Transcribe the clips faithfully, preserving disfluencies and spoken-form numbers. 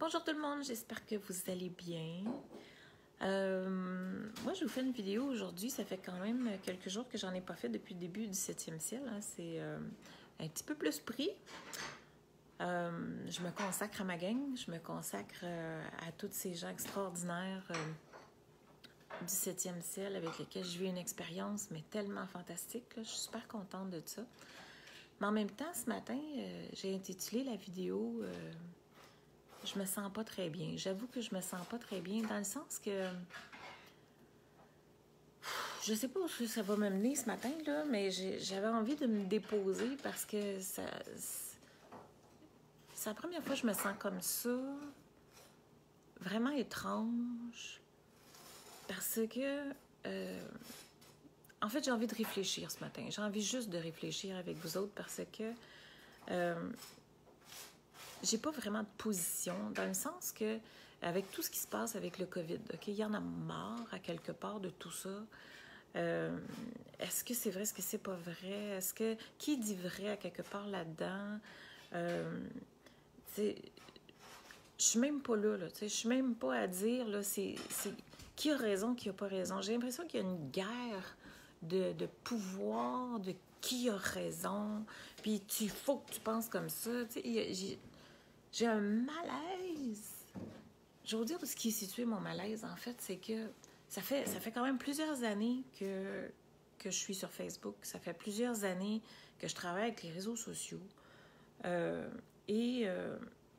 Bonjour tout le monde, j'espère que vous allez bien. Euh, moi, je vous fais une vidéo aujourd'hui. Ça fait quand même quelques jours que j'en ai pas fait depuis le début du septième ciel. Hein. C'est euh, un petit peu plus pris. Euh, je me consacre à ma gang. Je me consacre euh, à tous ces gens extraordinaires euh, du septième ciel avec lesquels je vis une expérience, mais tellement fantastique. Là. Je suis super contente de ça. Mais en même temps, ce matin, euh, j'ai intitulé la vidéo... Euh, je me sens pas très bien. J'avoue que je me sens pas très bien dans le sens que je sais pas où ça va me mener ce matin, là, mais j'avais envie de me déposer parce que ça, c'est la première fois que je me sens comme ça. Vraiment étrange. Parce que euh, en fait, j'ai envie de réfléchir ce matin. J'ai envie juste de réfléchir avec vous autres parce que euh, j'ai pas vraiment de position, dans le sens que, avec tout ce qui se passe avec le COVID, OK, il y en a marre à quelque part de tout ça. Euh, est-ce que c'est vrai, est-ce que c'est pas vrai? Est-ce que, qui dit vrai à quelque part là-dedans? Euh, je suis même pas là, là je suis même pas à dire, là, c'est qui a raison, qui a pas raison. J'ai l'impression qu'il y a une guerre de, de pouvoir, de qui a raison, puis il faut que tu penses comme ça, tu sais, j'ai un malaise. Je vais vous dire où ce qui est situé mon malaise, en fait, c'est que ça fait, ça fait quand même plusieurs années que, que je suis sur Facebook. Ça fait plusieurs années que je travaille avec les réseaux sociaux. Euh, et euh,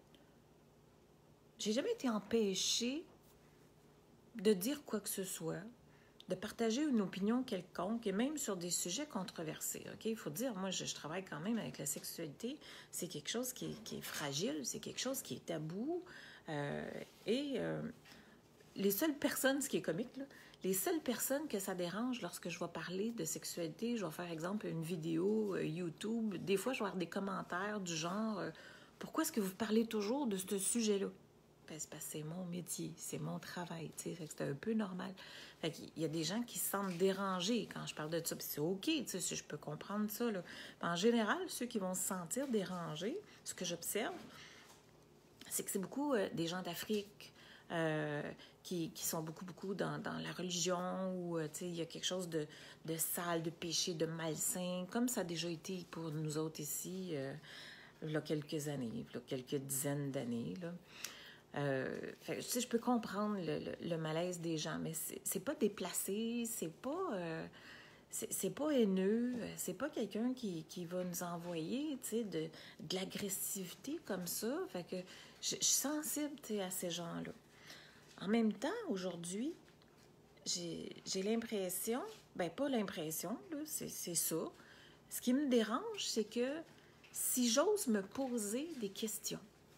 j'ai jamais été empêchée de dire quoi que ce soit, de partager une opinion quelconque, et même sur des sujets controversés. Okay? Il faut dire, moi, je, je travaille quand même avec la sexualité. C'est quelque chose qui est, qui est fragile, c'est quelque chose qui est tabou. Euh, et euh, les seules personnes, ce qui est comique, là, les seules personnes que ça dérange lorsque je vais parler de sexualité, je vais faire, exemple, une vidéo euh, YouTube, des fois, je vais avoir des commentaires du genre euh, « Pourquoi est-ce que vous parlez toujours de ce sujet-là? » Ben, c'est parce que c'est mon métier, c'est mon travail, tu sais, c'est un peu normal. Fait qu'il y a des gens qui se sentent dérangés quand je parle de ça, puis c'est OK, tu sais, si je peux comprendre ça, là. En général, ceux qui vont se sentir dérangés, ce que j'observe, c'est que c'est beaucoup euh, des gens d'Afrique euh, qui, qui sont beaucoup, beaucoup dans, dans la religion, où, euh, tu sais, il y a quelque chose de, de sale, de péché, de malsain, comme ça a déjà été pour nous autres ici, euh, il y a quelques années, il y a quelques dizaines d'années, là. Euh, fait, tu sais, je peux comprendre le, le, le malaise des gens, mais c'est pas déplacé, c'est pas euh, c'est pas haineux, c'est pas quelqu'un qui, qui va nous envoyer, tu sais, de, de l'agressivité comme ça. Fait que je, je suis sensible, tu sais, à ces gens-là. En même temps, aujourd'hui, j'ai l'impression, ben pas l'impression, là, c'est ça. Ce qui me dérange, c'est que si j'ose me poser des questions,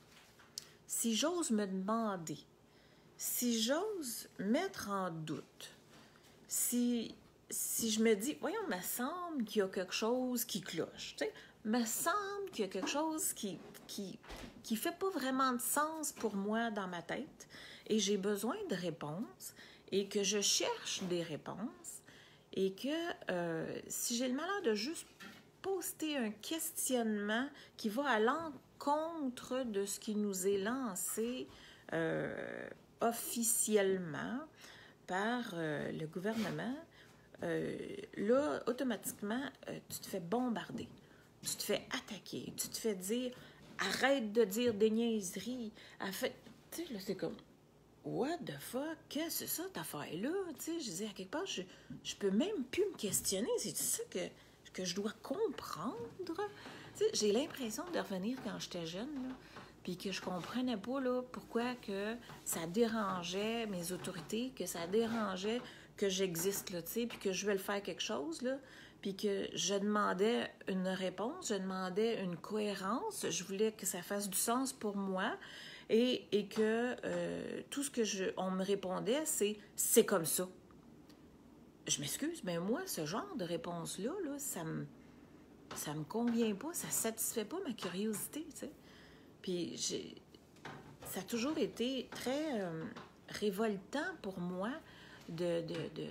si j'ose me demander, si j'ose mettre en doute, si, si je me dis, voyons, il me semble qu'il y a quelque chose qui cloche, tu sais, il me semble qu'il y a quelque chose qui qui qui fait pas vraiment de sens pour moi dans ma tête, et j'ai besoin de réponses, et que je cherche des réponses, et que euh, si j'ai le malheur de juste poster un questionnement qui va à l'encontre de ce qui nous est lancé euh, officiellement par euh, le gouvernement, euh, là, automatiquement, euh, tu te fais bombarder, tu te fais attaquer, tu te fais dire « Arrête de dire des niaiseries! » Tu sais, là, c'est comme « What the fuck? Qu'est-ce que c'est ça, cette affaire-là? » Tu sais, je dis, à quelque part, je, je peux même plus me questionner. C'est ça que... que je dois comprendre. Tu sais, j'ai l'impression de revenir quand j'étais jeune, là, puis que je comprenais pas là, pourquoi que ça dérangeait mes autorités, que ça dérangeait que j'existe, là, tu sais, puis que je vais le faire quelque chose, là, puis que je demandais une réponse, je demandais une cohérence, je voulais que ça fasse du sens pour moi, et, et que euh, tout ce que je, on me répondait, c'est « c'est comme ça ». Je m'excuse, mais moi, ce genre de réponse-là, là, ça me ça me convient pas, ça satisfait pas ma curiosité, tu sais. Puis j'ai ça a toujours été très euh, révoltant pour moi de, de, de,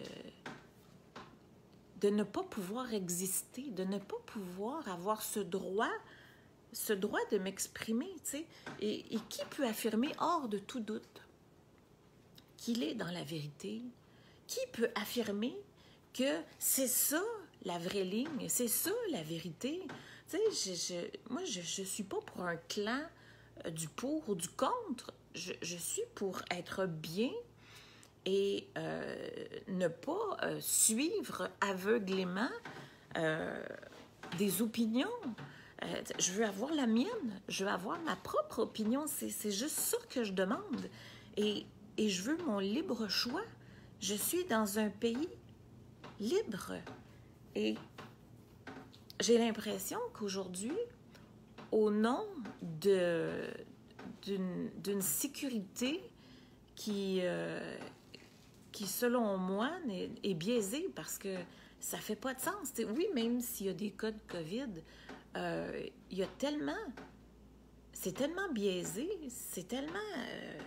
de ne pas pouvoir exister, de ne pas pouvoir avoir ce droit, ce droit de m'exprimer, tu sais. Et, et qui peut affirmer hors de tout doute qu'il est dans la vérité? Qui peut affirmer que c'est ça la vraie ligne, c'est ça la vérité? Tu sais, je, je, moi, je ne suis pas pour un clan euh, du pour ou du contre. Je, je suis pour être bien et euh, ne pas euh, suivre aveuglément euh, des opinions. Euh, je veux avoir la mienne, je veux avoir ma propre opinion. C'est, c'est juste ça que je demande. Et, et je veux mon libre choix. Je suis dans un pays libre. Et j'ai l'impression qu'aujourd'hui, au nom de, d'une, d'une sécurité qui, euh, qui, selon moi, est, est biaisée parce que ça fait pas de sens. T'sais, oui, même s'il y a des cas de COVID, euh, il y a tellement... C'est tellement biaisé, c'est tellement euh,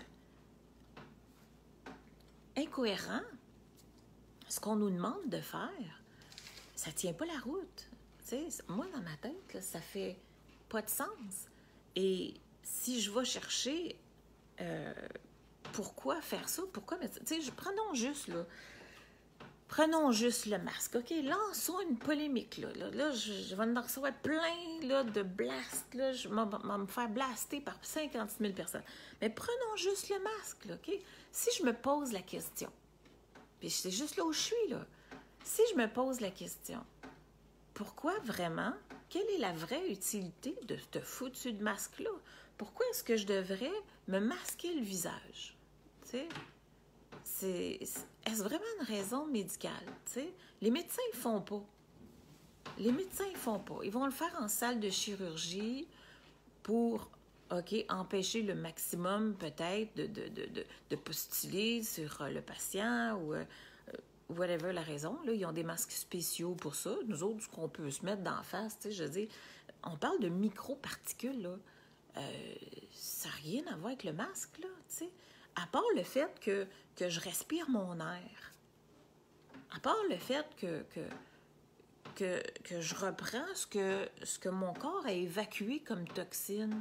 incohérent ce qu'on nous demande de faire. Ça tient pas la route. T'sais, moi, dans ma tête, là, ça fait pas de sens. Et si je vais chercher euh, pourquoi faire ça, pourquoi mettre ça, tu sais, prenons juste, là, prenons juste le masque, OK? Lançons une polémique, là. Là, là je, je vais en recevoir plein, là, de blast, là. Je vais me faire blaster par cinquante mille personnes. Mais prenons juste le masque, là, OK? Si je me pose la question, puis c'est juste là où je suis, là. Si je me pose la question, pourquoi vraiment, quelle est la vraie utilité de ce foutu de masque-là? Pourquoi est-ce que je devrais me masquer le visage? Tu sais? C'est, est-ce vraiment une raison médicale? T'sais? Les médecins ne le font pas. Les médecins ne le font pas. Ils vont le faire en salle de chirurgie pour, OK, empêcher le maximum peut-être de, de, de, de, de postuler sur le patient ou euh, whatever la raison. Là, ils ont des masques spéciaux pour ça. Nous autres, ce qu'on peut se mettre d'en face, je veux dire, on parle de microparticules, là. Euh, ça n'a rien à voir avec le masque, là, tu sais. À part le fait que, que je respire mon air, à part le fait que, que, que, que je reprends ce que, ce que mon corps a évacué comme toxine,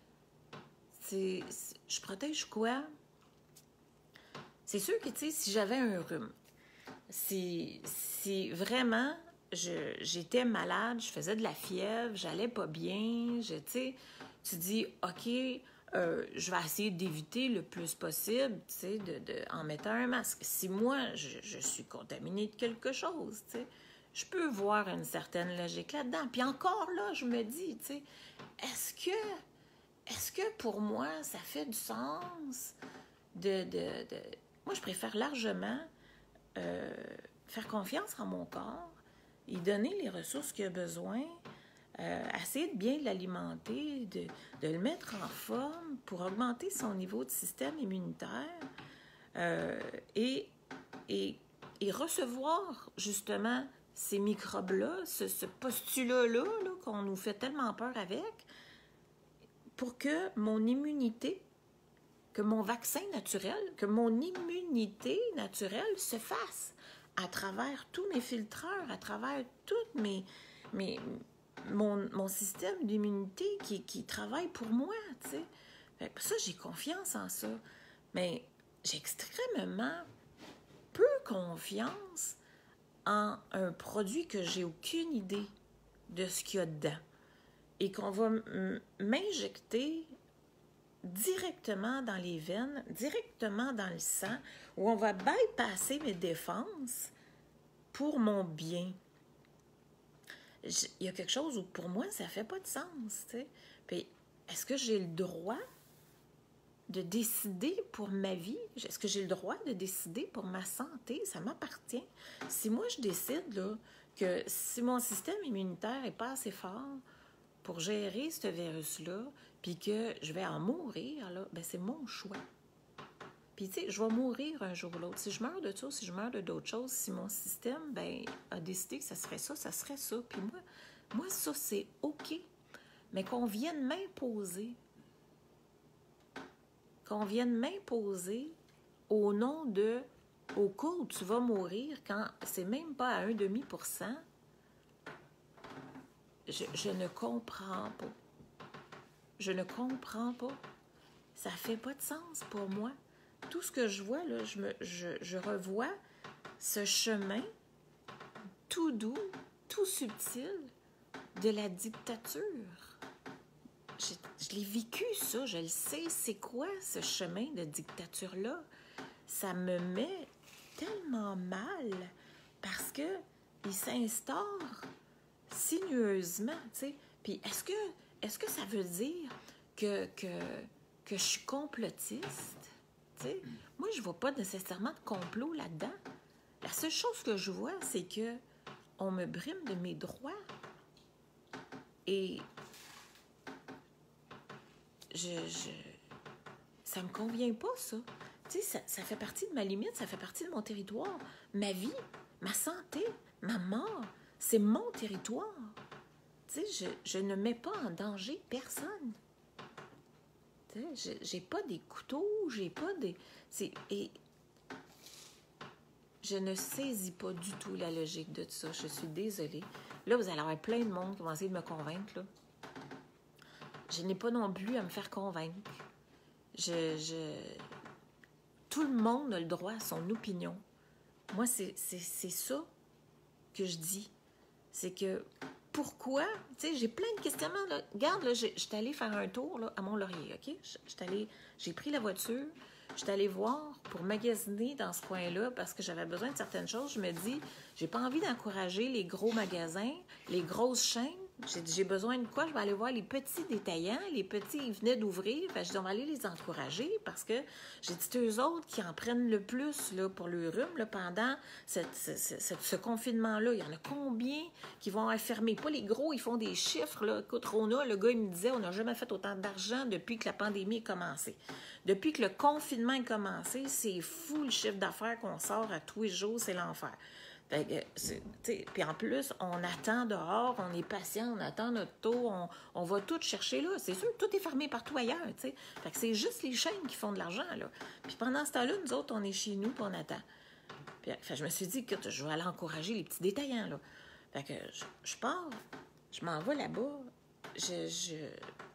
c'est, c'est, je protège quoi? C'est sûr que, tu sais, si j'avais un rhume, si, si vraiment je, j'étais malade, je faisais de la fièvre, j'allais pas bien, je, tu sais, tu dis, OK, Euh, je vais essayer d'éviter le plus possible, tu sais, de, de, en mettant un masque. Si moi, je, je suis contaminée de quelque chose, tu sais, je peux voir une certaine logique là-dedans. Puis encore là, je me dis, tu sais, est-ce que, est-ce que pour moi, ça fait du sens de... de, de... Moi, je préfère largement euh, faire confiance en mon corps et donner les ressources qu'il a besoin. Euh, essayer de bien l'alimenter, de, de le mettre en forme pour augmenter son niveau de système immunitaire euh, et, et, et recevoir justement ces microbes-là, ce, ce postulat-là là, qu'on nous fait tellement peur avec, pour que mon immunité, que mon vaccin naturel, que mon immunité naturelle se fasse à travers tous mes filtreurs, à travers toutes mes... mes Mon, mon système d'immunité qui, qui travaille pour moi, tu sais. Fait que ça, j'ai confiance en ça. Mais j'ai extrêmement peu confiance en un produit que j'ai aucune idée de ce qu'il y a dedans et qu'on va m'injecter directement dans les veines, directement dans le sang, où on va bypasser mes défenses pour mon bien. Il y a quelque chose où, pour moi, ça fait pas de sens, tu sais. Puis, est-ce que j'ai le droit de décider pour ma vie? Est-ce que j'ai le droit de décider pour ma santé? Ça m'appartient. Si moi, je décide, là, que si mon système immunitaire n'est pas assez fort pour gérer ce virus-là, puis que je vais en mourir, là, ben c'est mon choix. Puis, tu sais, je vais mourir un jour ou l'autre. Si je meurs de ça, si je meurs de d'autres choses, si mon système, ben, a décidé que ça serait ça, ça serait ça. Puis moi, moi ça, c'est OK. Mais qu'on vienne m'imposer, qu'on vienne m'imposer au nom de, au cas où tu vas mourir, quand c'est même pas à un demi pour cent, je, je ne comprends pas. Je ne comprends pas. Ça fait pas de sens pour moi. Tout ce que je vois, là, je, me, je, je revois ce chemin tout doux, tout subtil de la dictature. Je, je l'ai vécu, ça. Je le sais. C'est quoi ce chemin de dictature-là? Ça me met tellement mal parce que il s'instaure sinueusement, tu sais. Puis est-ce que, est-ce que ça veut dire que, que, que je suis complotiste? Tu sais? Moi, je vois pas nécessairement de complot là-dedans. La seule chose que je vois, c'est que on me brime de mes droits. Et je, je ça me convient pas, ça. Tu sais, ça, ça fait partie de ma limite, ça fait partie de mon territoire. Ma vie, ma santé, ma mort, c'est mon territoire. Tu sais, je, je ne mets pas en danger personne. Tu sais, j'ai pas des couteaux, j'ai pas des... Et je ne saisis pas du tout la logique de tout ça. Je suis désolée. Là, vous allez avoir plein de monde qui vont essayer de me convaincre, là. Je n'ai pas non plus à me faire convaincre. Je, je... Tout le monde a le droit à son opinion. Moi, c'est ça que je dis. C'est que pourquoi, tu sais, j'ai plein de questionnements. Là. Regarde, là, je suis allée faire un tour là, à Mont-Laurier, OK? J'ai pris la voiture, je suis allée voir pour magasiner dans ce coin-là parce que j'avais besoin de certaines choses. Je me dis, j'ai pas envie d'encourager les gros magasins, les grosses chaînes. J'ai dit, j'ai besoin de quoi? Je vais aller voir les petits détaillants. Les petits, ils venaient d'ouvrir. Je dis, on va aller les encourager parce que j'ai dit, eux autres qui en prennent le plus là, pour le rhume là, pendant cette, ce, ce, ce confinement-là. Il y en a combien qui vont fermer? Pas les gros, ils font des chiffres. Là. Écoute, Rona, le gars, il me disait, on n'a jamais fait autant d'argent depuis que la pandémie a commencé. Depuis que le confinement a commencé, c'est fou le chiffre d'affaires qu'on sort à tous les jours, c'est l'enfer. Puis en plus, on attend dehors, on est patient, on attend notre tour, on, on va tout chercher là. C'est sûr, tout est fermé partout ailleurs. T'sais. Fait que c'est juste les chaînes qui font de l'argent. Là. Puis pendant ce temps-là, nous autres, on est chez nous puis on attend. Puis, fait, je me suis dit que je vais aller encourager les petits détaillants. Là. Fait que je, je pars, je m'en vais là-bas. Je, je...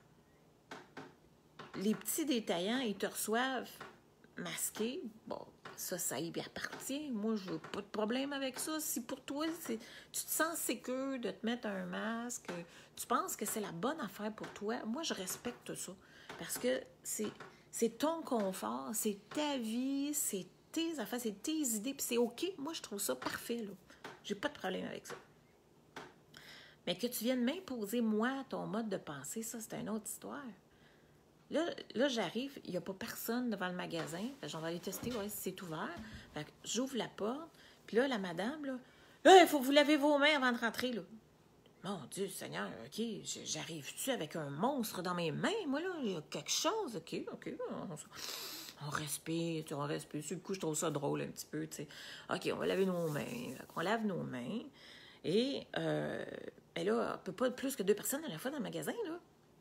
Les petits détaillants, ils te reçoivent masqués. Bon. Ça, ça y appartient. Moi, je n'ai pas de problème avec ça. Si pour toi, tu te sens sécure de te mettre un masque, tu penses que c'est la bonne affaire pour toi, moi, je respecte ça. Parce que c'est ton confort, c'est ta vie, c'est tes affaires, c'est tes idées, puis c'est OK. Moi, je trouve ça parfait, là. J'ai pas de problème avec ça. Mais que tu viennes m'imposer, moi, ton mode de pensée, ça, c'est une autre histoire. Là, là j'arrive, il n'y a pas personne devant le magasin. J'en vais aller tester, ouais, si c'est ouvert. J'ouvre la porte, puis là, la madame, là, il faut que vous lavez vos mains avant de rentrer, là. Mon Dieu, Seigneur, OK, j'arrive-tu avec un monstre dans mes mains? Moi, là, il y a quelque chose, OK, OK. On, on respire, on respire. Sur le coup, je trouve ça drôle un petit peu, tu sais. OK, on va laver nos mains. On lave nos mains. Et, euh, et là, on peut pas plus que deux personnes à la fois dans le magasin, là.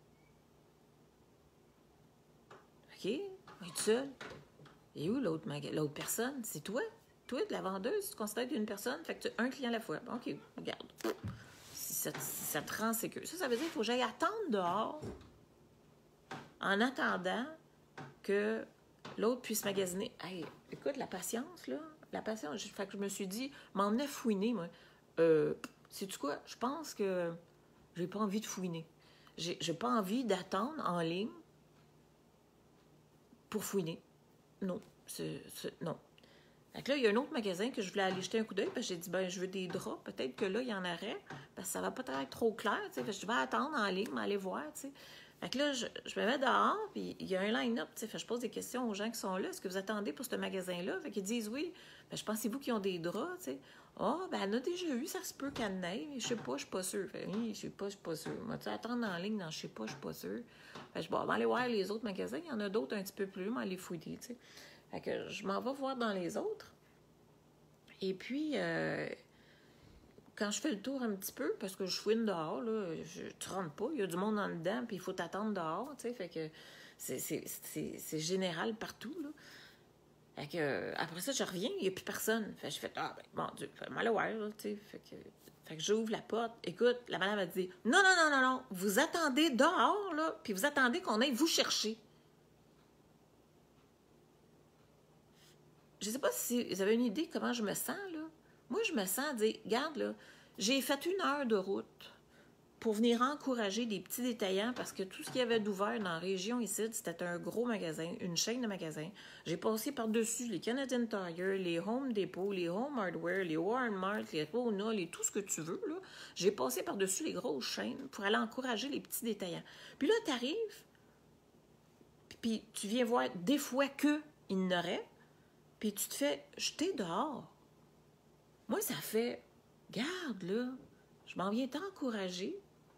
OK, on est seul. Et où l'autre l'autre personne? C'est toi? Toi, la vendeuse, tu considères qu'une personne, fait que tu as un client à la fois. Bon, OK, regarde. Si ça, si ça te rend sécure. Ça, ça veut dire qu'il faut que j'aille attendre dehors en attendant que l'autre puisse magasiner. Hey, écoute, la patience, là, la patience. Fait que je me suis dit, m'emmener fouiner, moi. Euh, sais-tu quoi? Je pense que j'ai pas envie de fouiner. J'ai, j'ai pas envie d'attendre en ligne pour fouiner. Non. C'est, c'est, non. Fait que là, il y a un autre magasin que je voulais aller jeter un coup d'œil, parce que j'ai dit, ben, je veux des draps. Peut-être que là, il y en aurait, parce que ça va pas être trop clair, tu sais. Fait que je vais attendre en ligne, m'aller voir, tu sais. Fait que là, je, je me mets dehors, puis il y a un line-up, tu sais. Fait que je pose des questions aux gens qui sont là. Est-ce que vous attendez pour ce magasin-là? Fait qu'ils disent oui. Ben, je pense que c'est vous qui ont des draps, tu sais. Ah, oh, ben, elle a déjà eu, ça se peut qu'elle n'ait, mais je sais pas, je suis pas sûre. Fait que, je sais pas, je suis pas sûre. Moi, tu sais, attendre en ligne, non, je sais pas, je suis pas sûre. Fait que je vais aller voir les autres magasins. Il y en a d'autres un petit peu plus, mais aller fouiller, tu sais. Fait que je m'en vais voir dans les autres. Et puis, euh, quand je fais le tour un petit peu, parce que je fouine dehors, là, je ne rentre pas, il y a du monde en dedans, puis il faut t'attendre dehors, tu sais, fait que c'est général partout, là. Fait que, euh, après ça, je reviens, il n'y a plus personne. Fait que je fais, ah, ben, mon Dieu, fait mal à voir, là, tu sais. Fait que, fait que j'ouvre la porte. Écoute, la madame a dit, non, non, non, non, non, vous attendez dehors, là, puis vous attendez qu'on aille vous chercher. Je sais pas si vous avez une idée comment je me sens, là. Moi, je me sens à dire, regarde, là, j'ai fait une heure de route pour venir encourager des petits détaillants parce que tout ce qu'il y avait d'ouvert dans la région ici, c'était un gros magasin, une chaîne de magasins. J'ai passé par-dessus les Canadian Tire, les Home Depot, les Home Hardware, les Walmart, les Rona, les tout ce que tu veux, là. J'ai passé par-dessus les grosses chaînes pour aller encourager les petits détaillants. Puis là, tu arrives, puis tu viens voir des fois qu'il y en aurait, puis tu te fais jeter dehors. Moi, ça fait, garde, là, je m'en viens t'encourager,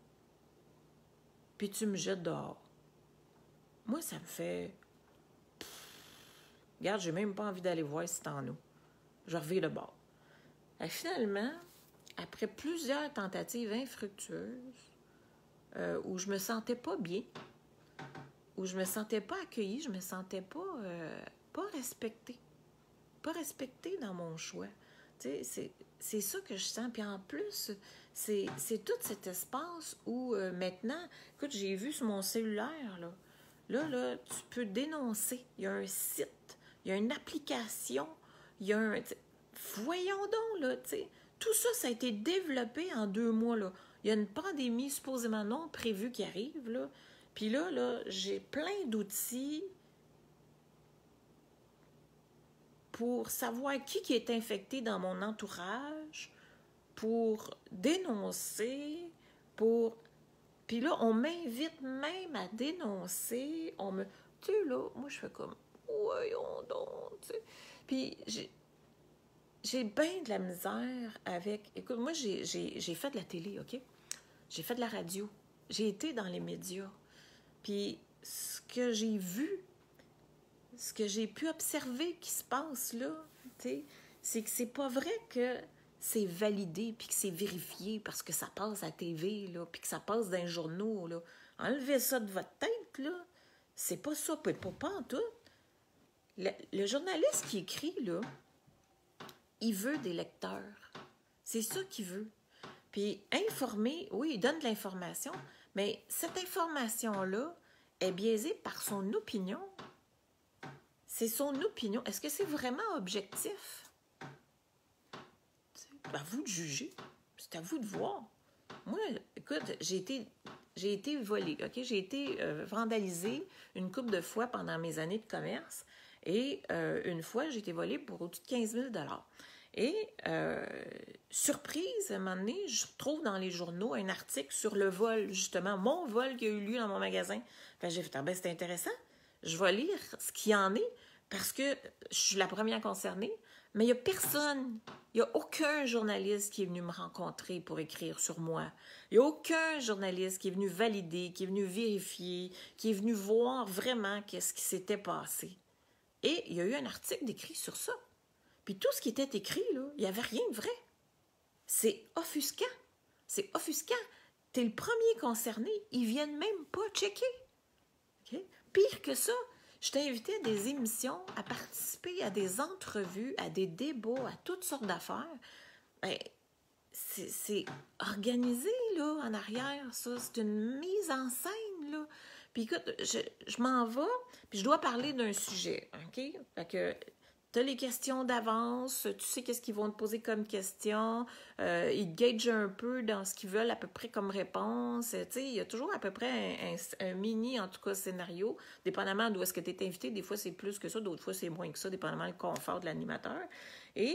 puis tu me jettes dehors. Moi, ça me fait... Regarde, j'ai même pas envie d'aller voir si t'en as. Je reviens le bord. Et finalement, après plusieurs tentatives infructueuses, euh, où je me sentais pas bien, où je me sentais pas accueillie, je me sentais pas, euh, pas respectée. Pas respectée dans mon choix. Tu sais, c'est, c'est ça que je sens. Puis en plus, c'est, c'est tout cet espace où euh, maintenant, écoute, j'ai vu sur mon cellulaire, là, là, là, tu peux dénoncer. Il y a un site, il y a une application, il y a un... Voyons donc, là, tu sais. Tout ça, ça a été développé en deux mois, là. Il y a une pandémie supposément non prévue qui arrive, là. Puis là, là, j'ai plein d'outils pour savoir qui, qui est infecté dans mon entourage, pour dénoncer, pour... Puis là, on m'invite même à dénoncer, on me... Tu sais, là, moi, je fais comme, voyons donc, tu sais. Puis j'ai, j'ai bien de la misère avec... Écoute, moi, j'ai, j'ai, j'ai fait de la télé, OK? J'ai fait de la radio. J'ai été dans les médias. Puis ce que j'ai vu, ce que j'ai pu observer qui se passe là, c'est que c'est pas vrai que c'est validé puis que c'est vérifié parce que ça passe à la T V, là, puis que ça passe dans les journaux. Là. Enlevez ça de votre tête, là. C'est pas ça, pas, pas, pas en tout. Le, le journaliste qui écrit, là, il veut des lecteurs. C'est ça qu'il veut. Puis informer, oui, il donne de l'information, mais cette information-là est biaisée par son opinion. C'est son opinion. Est-ce que c'est vraiment objectif? C'est à vous de juger. C'est à vous de voir. Moi, écoute, j'ai été, j'ai été volée, OK? J'ai été euh, vandalisée une couple de fois pendant mes années de commerce. Et euh, une fois, j'ai été volée pour au-dessus de quinze mille dollars. Et, euh, surprise, à un moment donné, je trouve dans les journaux un article sur le vol, justement, mon vol qui a eu lieu dans mon magasin. Fait que j'ai fait, ah ben, c'est intéressant. Je vais lire ce qu'il y en est, parce que je suis la première concernée, mais il n'y a personne, il n'y a aucun journaliste qui est venu me rencontrer pour écrire sur moi. Il n'y a aucun journaliste qui est venu valider, qui est venu vérifier, qui est venu voir vraiment qu'est-ce qui s'était passé. Et il y a eu un article décrit sur ça. Puis tout ce qui était écrit, là, il n'y avait rien de vrai. C'est offusquant. C'est offusquant. T'es le premier concerné, ils viennent même pas checker. Okay? Pire que ça, je t'ai invité à des émissions, à participer à des entrevues, à des débats, à toutes sortes d'affaires. Ben, c'est, c'est organisé, là, en arrière, ça. C'est une mise en scène, là. Puis écoute, je, je m'en vais, puis je dois parler d'un sujet, OK? Fait que tu as les questions d'avance, tu sais qu'est-ce qu'ils vont te poser comme question, euh, ils te gagent un peu dans ce qu'ils veulent à peu près comme réponse. Tu sais, il y a toujours à peu près un, un, un mini, en tout cas, scénario, dépendamment d'où est-ce que tu es invité. Des fois, c'est plus que ça, d'autres fois, c'est moins que ça, dépendamment du confort de l'animateur. Et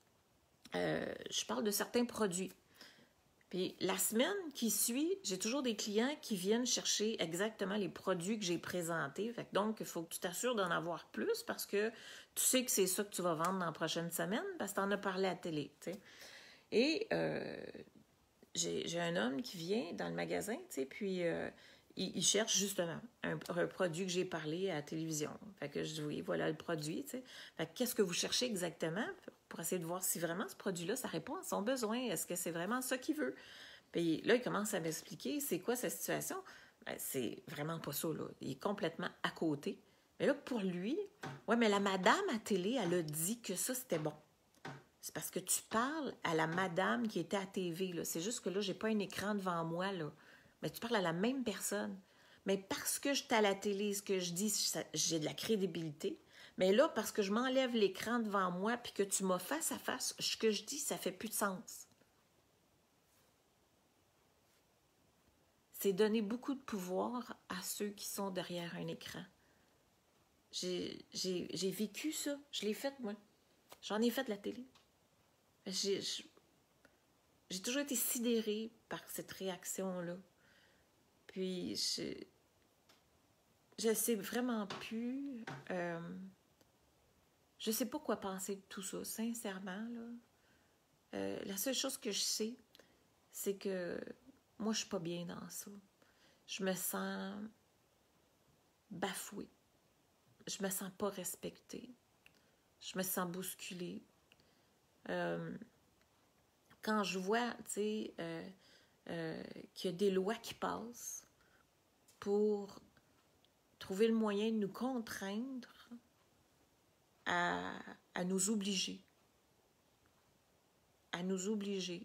euh, je parle de certains produits. Puis la semaine qui suit, j'ai toujours des clients qui viennent chercher exactement les produits que j'ai présentés. Fait que donc, il faut que tu t'assures d'en avoir plus parce que tu sais que c'est ça que tu vas vendre dans la prochaine semaine parce que tu en as parlé à la télé. T'sais. Et euh, j'ai, j'ai un homme qui vient dans le magasin, puis euh, il, il cherche justement un, un produit que j'ai parlé à la télévision. Fait que je dis oui, voilà le produit. T'sais. Fait que qu'est-ce que vous cherchez exactement? Pour essayer de voir si vraiment ce produit-là, ça répond à son besoin. Est-ce que c'est vraiment ça qu'il veut? Puis là, il commence à m'expliquer c'est quoi sa situation. Ben, c'est vraiment pas ça, là. Il est complètement à côté. Mais là, pour lui, ouais, mais la madame à télé, elle a dit que ça, c'était bon. C'est parce que tu parles à la madame qui était à T V, là. C'est juste que là, j'ai pas un écran devant moi, là. Mais tu parles à la même personne. Mais parce que je suis à la télé, ce que je dis, ça- j'ai de la crédibilité. Mais là, parce que je m'enlève l'écran devant moi puis que tu m'as face à face, ce que je dis, ça fait plus de sens. C'est donner beaucoup de pouvoir à ceux qui sont derrière un écran. J'ai j'ai- j'ai vécu ça. Je l'ai fait, moi. J'en ai fait de la télé. J'ai j'ai toujours été sidérée par cette réaction-là. Puis, je, je sais vraiment plus... Euh, je sais pas quoi penser de tout ça, sincèrement, là. Euh, la seule chose que je sais, c'est que moi, je suis pas bien dans ça. Je me sens bafouée. Je me sens pas respectée. Je me sens bousculée. Euh, quand je vois, tu sais, euh, euh, qu'il y a des lois qui passent pour trouver le moyen de nous contraindre à, à nous obliger. À nous obliger.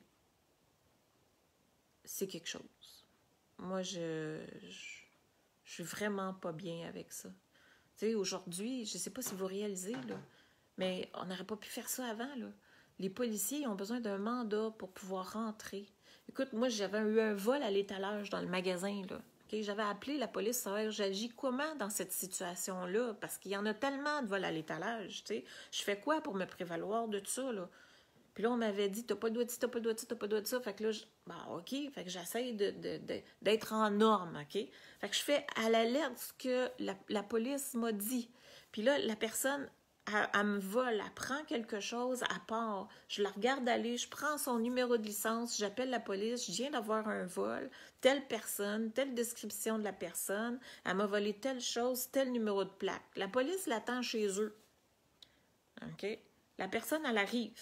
C'est quelque chose. Moi, je, je, je suis vraiment pas bien avec ça. Tu sais, aujourd'hui, je sais pas si vous réalisez, là, mais on n'aurait pas pu faire ça avant, là. Les policiers ont besoin d'un mandat pour pouvoir rentrer. Écoute, moi, j'avais eu un vol à l'étalage dans le magasin, là. Okay? J'avais appelé la police, savoir j'agis comment dans cette situation-là, parce qu'il y en a tellement de vols à l'étalage, tu sais. Je fais quoi pour me prévaloir de tout ça, là? Puis là, on m'avait dit, t'as pas le droit de ci, t'as pas le droit de ci, t'as pas le droit de ça. Fait que là, je... bon, OK. Fait que j'essaie de, de, de, d'être en norme, OK? Fait que je fais à la lettre ce que la, la police m'a dit. Puis là, la personne, elle, elle me vole, elle prend quelque chose à part. Je la regarde aller, je prends son numéro de licence, j'appelle la police, je viens d'avoir un vol, telle personne, telle description de la personne, elle m'a volé telle chose, tel numéro de plaque. La police l'attend chez eux. OK? La personne, elle arrive.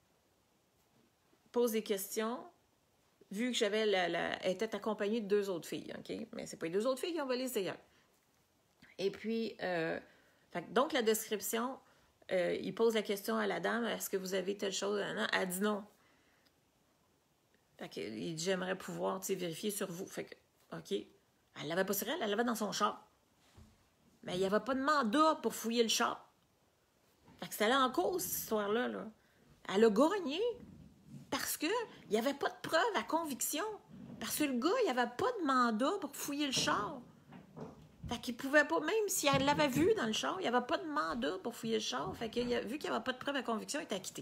Pose des questions, vu que j'avais la, la, elle était accompagnée de deux autres filles, OK? Mais c'est pas les deux autres filles qui ont volé, c'est elle. Et puis, euh, fait, donc la description, euh, il pose la question à la dame, est-ce que vous avez telle chose? Elle dit non. Fait que, il dit, j'aimerais pouvoir, tu sais, vérifier sur vous. Fait que, OK. Elle l'avait pas sur elle, elle l'avait dans son char. Mais il n'y avait pas de mandat pour fouiller le char. Fait que c'était là en cause, cette histoire-là, là. Elle a gagné. Parce qu'il n'y avait pas de preuve à conviction. Parce que le gars, il n'y avait pas de mandat pour fouiller le char. Fait qu'il pouvait pas, même si elle l'avait vu dans le char, il n'y avait pas de mandat pour fouiller le char. Fait que vu qu'il n'y avait pas de preuve à conviction, il était acquitté.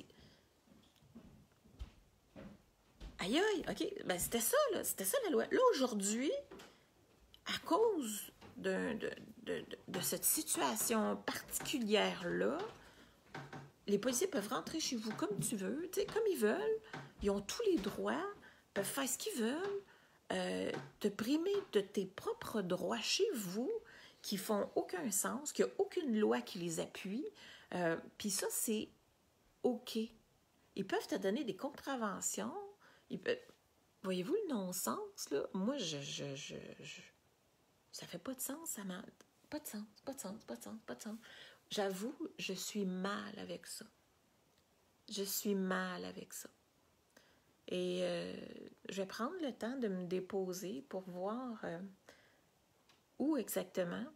Aïe aïe, OK. Ben c'était ça, là. C'était ça la loi. Là, aujourd'hui, à cause de, de, de, de cette situation particulière-là, les policiers peuvent rentrer chez vous comme tu veux, tu sais, comme ils veulent. Ils ont tous les droits, peuvent faire ce qu'ils veulent, euh, te primer de tes propres droits chez vous qui font aucun sens, qu'il n'y a aucune loi qui les appuie. Euh, Puis ça, c'est OK. Ils peuvent te donner des contraventions. Ils peuvent... Voyez-vous le non-sens, là? Moi, je, je, je, je... ça fait pas de sens, ça m'a... Pas de sens, pas de sens, pas de sens, pas de sens. J'avoue, je suis mal avec ça. Je suis mal avec ça. Et euh, je vais prendre le temps de me déposer pour voir euh, où exactement.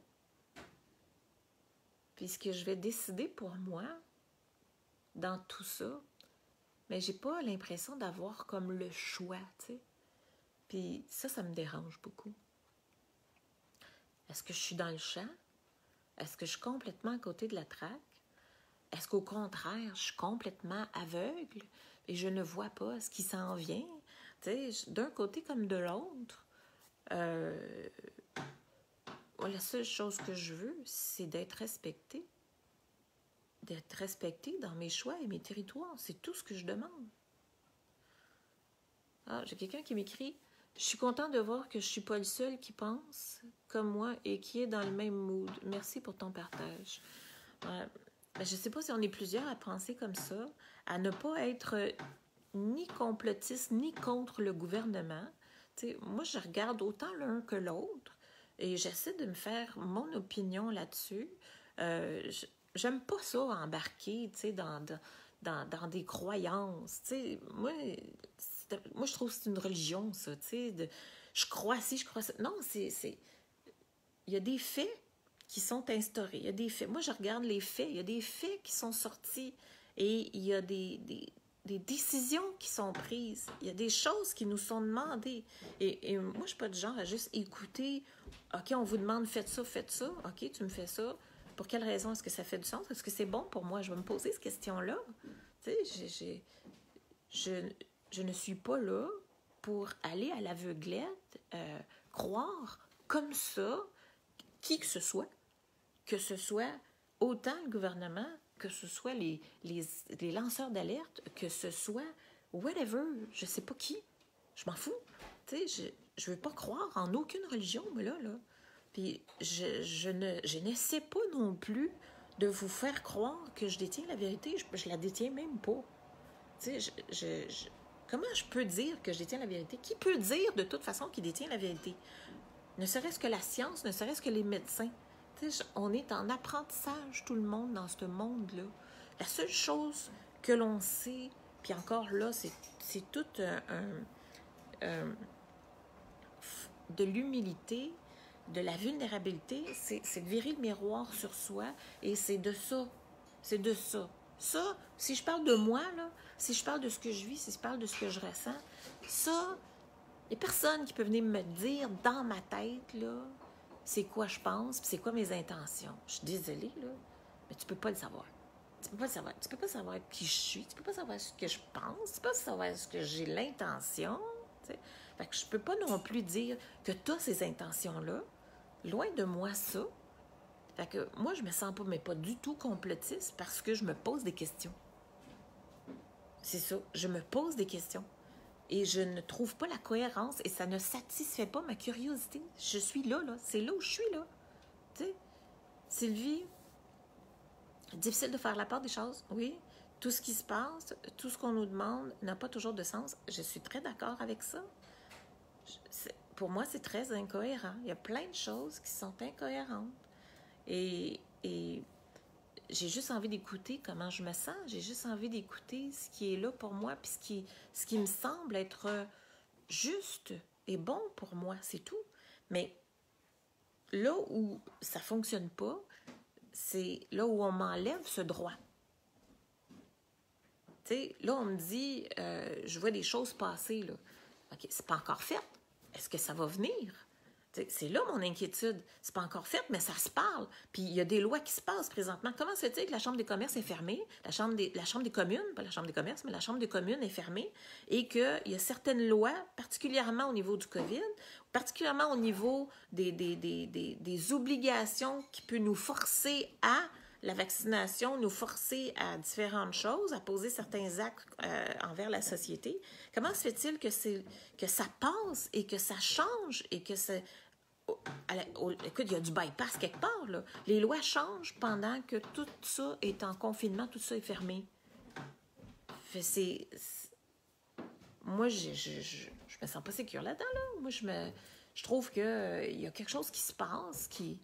Puisque je vais décider pour moi dans tout ça. Mais j'ai pas l'impression d'avoir comme le choix, tu sais. Puis ça, ça me dérange beaucoup. Est-ce que je suis dans le champ? Est-ce que je suis complètement à côté de la traque? Est-ce qu'au contraire, je suis complètement aveugle et je ne vois pas ce qui s'en vient? Tu sais, d'un côté comme de l'autre, euh, la seule chose que je veux, c'est d'être respectée. D'être respectée dans mes choix et mes territoires. C'est tout ce que je demande. Ah, j'ai quelqu'un qui m'écrit « Je suis content de voir que je ne suis pas le seul qui pense comme moi et qui est dans le même mood. Merci pour ton partage. Ouais. » Ben, je ne sais pas si on est plusieurs à penser comme ça, à ne pas être ni complotiste, ni contre le gouvernement. T'sais, moi, je regarde autant l'un que l'autre et j'essaie de me faire mon opinion là-dessus. Euh, J'aime pas ça, embarquer, tu sais, dans, dans, dans des croyances. Tu sais, moi, moi, je trouve que c'est une religion, ça, tu sais. De, je crois ci, je crois ça. Non, c'est... Il y a des faits qui sont instaurés. Il y a des faits. Moi, je regarde les faits. Il y a des faits qui sont sortis et il y a des, des, des décisions qui sont prises. Il y a des choses qui nous sont demandées. Et, et moi, je ne suis pas du genre à juste écouter. OK, on vous demande, faites ça, faites ça. OK, tu me fais ça. Pour quelle raison est-ce que ça fait du sens? Est-ce que c'est bon pour moi? Je vais me poser cette question-là. Tu sais, j'ai, j'ai, je, je ne suis pas là pour aller à l'aveuglette, euh, croire comme ça qui que ce soit, que ce soit autant le gouvernement, que ce soit les, les, les lanceurs d'alerte, que ce soit whatever, je sais pas qui, je m'en fous. Tu sais, je, je veux pas croire en aucune religion, mais là, là. Puis je, je, ne, je n'essaie pas non plus de vous faire croire que je détiens la vérité. Je, je la détiens même pas. Tu sais, je, je, je, comment je peux dire que je détiens la vérité? Qui peut dire de toute façon qu'il détient la vérité? Ne serait-ce que la science, ne serait-ce que les médecins. Tu sais, on est en apprentissage, tout le monde, dans ce monde-là. La seule chose que l'on sait, puis encore là, c'est, c'est tout un, un, un, de l'humilité, de la vulnérabilité, c'est, c'est de virer le miroir sur soi, et c'est de ça, c'est de ça. Ça, si je parle de moi, là, si je parle de ce que je vis, si je parle de ce que je ressens, ça, il n'y a personne qui peut venir me dire dans ma tête, là, c'est quoi je pense, puis c'est quoi mes intentions. Je suis désolée, là, mais tu peux pas le savoir. Tu peux pas le savoir. Tu peux pas savoir qui je suis, tu peux pas savoir ce que je pense, tu peux pas savoir ce que j'ai l'intention. T'sais. Fait que je peux pas non plus dire que tu as ces intentions-là. Loin de moi ça. Fait que moi, je me sens pas, mais pas du tout complotiste parce que je me pose des questions. C'est ça, je me pose des questions. Et je ne trouve pas la cohérence et ça ne satisfait pas ma curiosité. Je suis là, là. C'est là où je suis, là. Tu sais, Sylvie, difficile de faire la part des choses, oui. Tout ce qui se passe, tout ce qu'on nous demande n'a pas toujours de sens. Je suis très d'accord avec ça. Je, pour moi, c'est très incohérent. Il y a plein de choses qui sont incohérentes. Et, et j'ai juste envie d'écouter comment je me sens. J'ai juste envie d'écouter ce qui est là pour moi, puis ce qui, ce qui me semble être juste et bon pour moi, c'est tout. Mais là où ça ne fonctionne pas, c'est là où on m'enlève ce droit. Tu sais, là, on me dit, euh, je vois des choses passer, là. OK, c'est pas encore fait. Est-ce que ça va venir? T'sais, c'est là mon inquiétude. C'est pas encore fait, mais ça se parle. Puis il y a des lois qui se passent présentement. Comment se fait-il que la Chambre des commerces est fermée? La Chambre des, la Chambre des communes, pas la Chambre des commerces, mais la Chambre des communes est fermée et qu'il y a certaines lois, particulièrement au niveau du COVID, particulièrement au niveau des, des, des, des, des obligations qui peuvent nous forcer à la vaccination, nous forcer à différentes choses, à poser certains actes euh, envers la société. Comment se fait-il que, c'est, que ça passe et que ça change et que c'est... Écoute, il y a du bypass quelque part, là. Les lois changent pendant que tout ça est en confinement, tout ça est fermé. Fait, c'est, c'est... Moi, je, je, je, je me sens pas sécure là-dedans, là. Moi, je me... Je trouve qu'il euh, y a quelque chose qui se passe qui...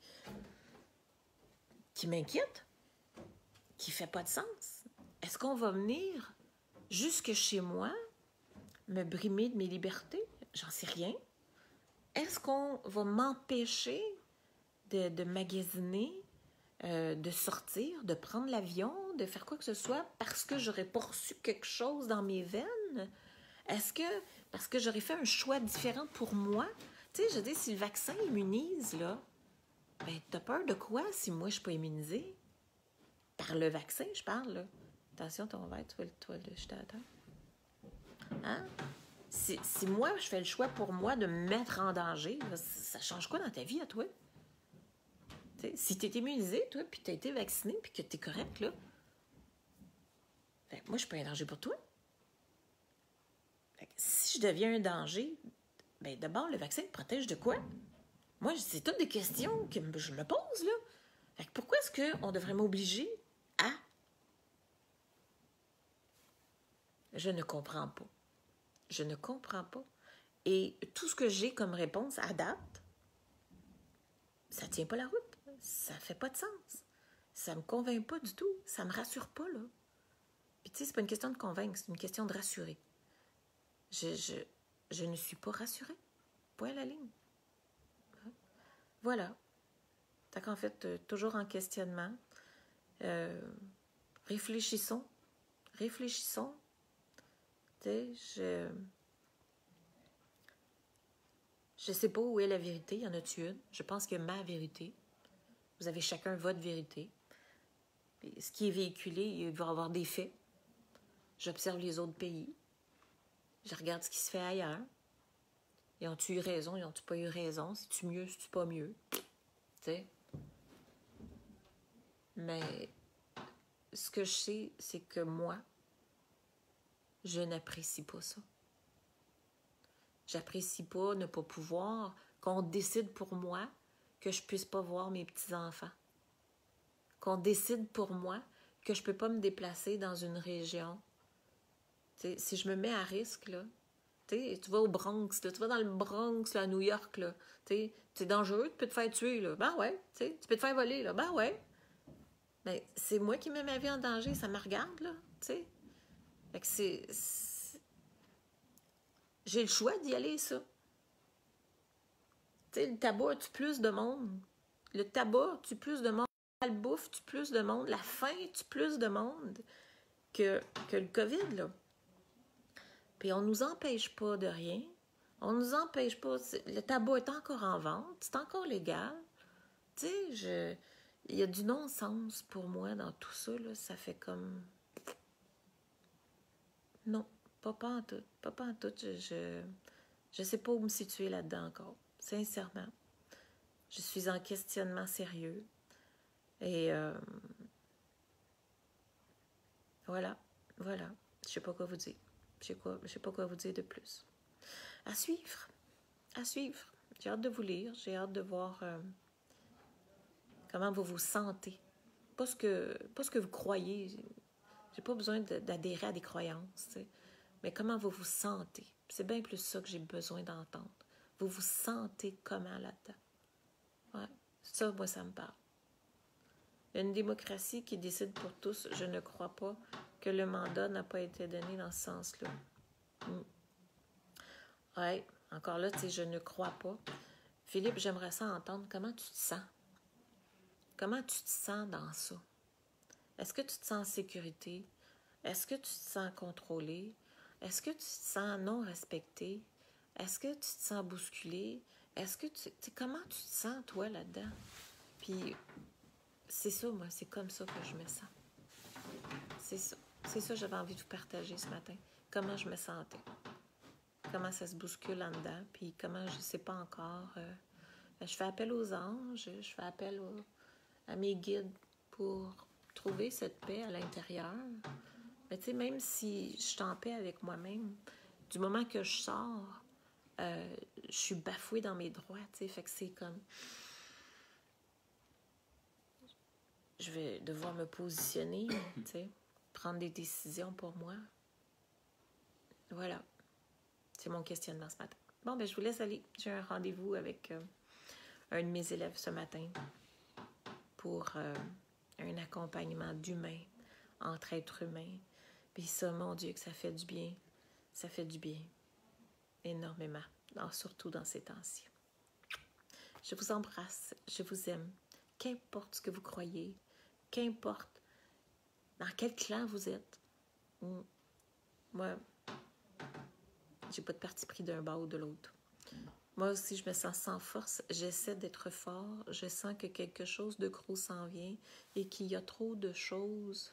qui m'inquiète, qui fait pas de sens. Est-ce qu'on va venir jusque chez moi me brimer de mes libertés? J'en sais rien. Est-ce qu'on va m'empêcher de, de magasiner, euh, de sortir, de prendre l'avion, de faire quoi que ce soit parce que j'aurais pas reçu quelque chose dans mes veines? Est-ce que parce que j'aurais fait un choix différent pour moi? Tu sais, je dis, si le vaccin immunise, là, ben, t'as peur de quoi si moi, je suis pas immunisée? Par le vaccin, je parle, là. Attention, ton verre, tu vas le, toi, le jeter à terre. Hein? Si, si moi, je fais le choix pour moi de me mettre en danger, là, ça change quoi dans ta vie à toi? T'sais, si tu es immunisé, toi, puis tu as été vacciné, puis que tu es correct, là, fait que moi, je suis pas un danger pour toi. Fait que si je deviens un danger, ben d'abord, le vaccin te protège de quoi? Moi, c'est toutes des questions que je me pose, là. Fait que pourquoi est-ce qu'on devrait m'obliger à... Je ne comprends pas. Je ne comprends pas. Et tout ce que j'ai comme réponse à date, ça tient pas la route. Ça fait pas de sens. ça me convainc pas du tout. Ça me rassure pas, là. Puis tu sais, c'est pas une question de convaincre, c'est une question de rassurer. Je, je, je ne suis pas rassurée. Point à la ligne. Voilà. Fait qu'en fait, euh, toujours en questionnement. Euh, réfléchissons. Réfléchissons. Tu sais, je... Je sais pas où est la vérité. Y en a-tu une? Je pense que ma vérité. Vous avez chacun votre vérité. Puis, ce qui est véhiculé, il va y avoir des faits. J'observe les autres pays. Je regarde ce qui se fait ailleurs. Ils ont-tu eu raison? Ils ont-tu pas eu raison? C'est-tu mieux? C'est-tu pas mieux? Tu sais? Mais ce que je sais, c'est que moi, je n'apprécie pas ça. J'apprécie pas ne pas pouvoir, qu'on décide pour moi que je puisse pas voir mes petits-enfants. Qu'on décide pour moi que je peux pas me déplacer dans une région. T'sais, si je me mets à risque, là, t'sais, tu vas au Bronx, là, tu vas dans le Bronx, là, à New York, là, t'sais, c'est dangereux, tu peux te faire tuer, là. Ben ouais, t'sais, tu peux te faire voler, là. Ben ouais. Mais c'est moi qui mets ma vie en danger, ça me regarde, là, tu sais. Fait que c'est... c'est... J'ai le choix d'y aller, ça. Tu sais, le tabac tue plus de monde. Le tabac tue plus de monde. La bouffe tue plus de monde. La faim tue plus de monde que, que le COVID, là. Puis on nous empêche pas de rien. On nous empêche pas... Le tabac est encore en vente. C'est encore légal. Tu sais, je... il y a du non-sens pour moi dans tout ça, là. Ça fait comme... Non, pas, pas en tout. Pas, pas en tout. Je, je, je sais pas où me situer là-dedans encore. Sincèrement. Je suis en questionnement sérieux. Et euh, voilà. Voilà. Je sais pas quoi vous dire. Je sais quoi, je sais pas quoi vous dire de plus. À suivre. À suivre. J'ai hâte de vous lire. J'ai hâte de voir euh, comment vous vous sentez. Pas ce que, pas ce que vous croyez. J'ai pas besoin d'adhérer à des croyances, t'sais. Mais comment vous vous sentez. C'est bien plus ça que j'ai besoin d'entendre. Vous vous sentez comment là-dedans? Ouais. Ça, moi, ça me parle. Une démocratie qui décide pour tous, je ne crois pas que le mandat n'a pas été donné dans ce sens-là. Mm. Ouais, encore là, tu sais, je ne crois pas. Philippe, j'aimerais ça entendre comment tu te sens. Comment tu te sens dans ça? Est-ce que tu te sens en sécurité? Est-ce que tu te sens contrôlé? Est-ce que tu te sens non respecté? Est-ce que tu te sens bousculé? Est-ce que tu... tu comment tu te sens, toi, là-dedans? Puis, c'est ça, moi, c'est comme ça que je me sens. C'est ça. C'est ça que j'avais envie de vous partager ce matin. Comment je me sentais. Comment ça se bouscule en dedans. Puis comment, je ne sais pas encore. Euh, je fais appel aux anges. Je fais appel au, à mes guides pour trouver cette paix à l'intérieur. Mais tu sais, même si je suis en paix avec moi-même, du moment que je sors, euh, je suis bafouée dans mes droits, tu sais. Fait que c'est comme... Je vais devoir me positionner, tu sais, prendre des décisions pour moi. Voilà. C'est mon questionnement ce matin. Bon, ben je vous laisse aller. J'ai un rendez-vous avec euh, un de mes élèves ce matin pour euh, un accompagnement d'humain entre êtres humains. Puis ça, mon Dieu, que ça fait du bien. Ça fait du bien. Énormément. Alors, surtout dans ces temps-ci. Je vous embrasse. Je vous aime. Qu'importe ce que vous croyez. Qu'importe dans quel clan vous êtes. Moi, j'ai pas de parti pris d'un bas ou de l'autre. Moi aussi, je me sens sans force. J'essaie d'être fort. Je sens que quelque chose de gros s'en vient et qu'il y a trop de choses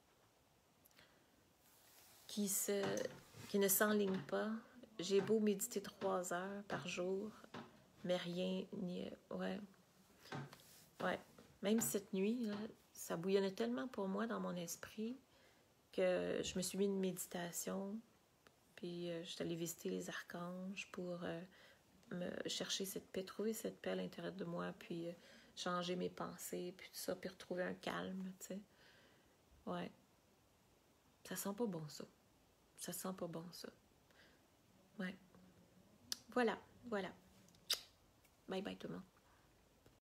qui, se, qui ne s'enlignent pas. J'ai beau méditer trois heures par jour, mais rien n'y... Ouais. Ouais. Même cette nuit, là, ça bouillonnait tellement pour moi dans mon esprit que je me suis mis une méditation, puis euh, je suis allée visiter les archanges pour euh, me chercher cette paix, trouver cette paix à l'intérieur de moi, puis euh, changer mes pensées, puis tout ça, puis retrouver un calme, tu sais. Ouais. Ça sent pas bon, ça. Ça sent pas bon, ça. Ouais. Voilà, voilà. Bye bye tout le monde.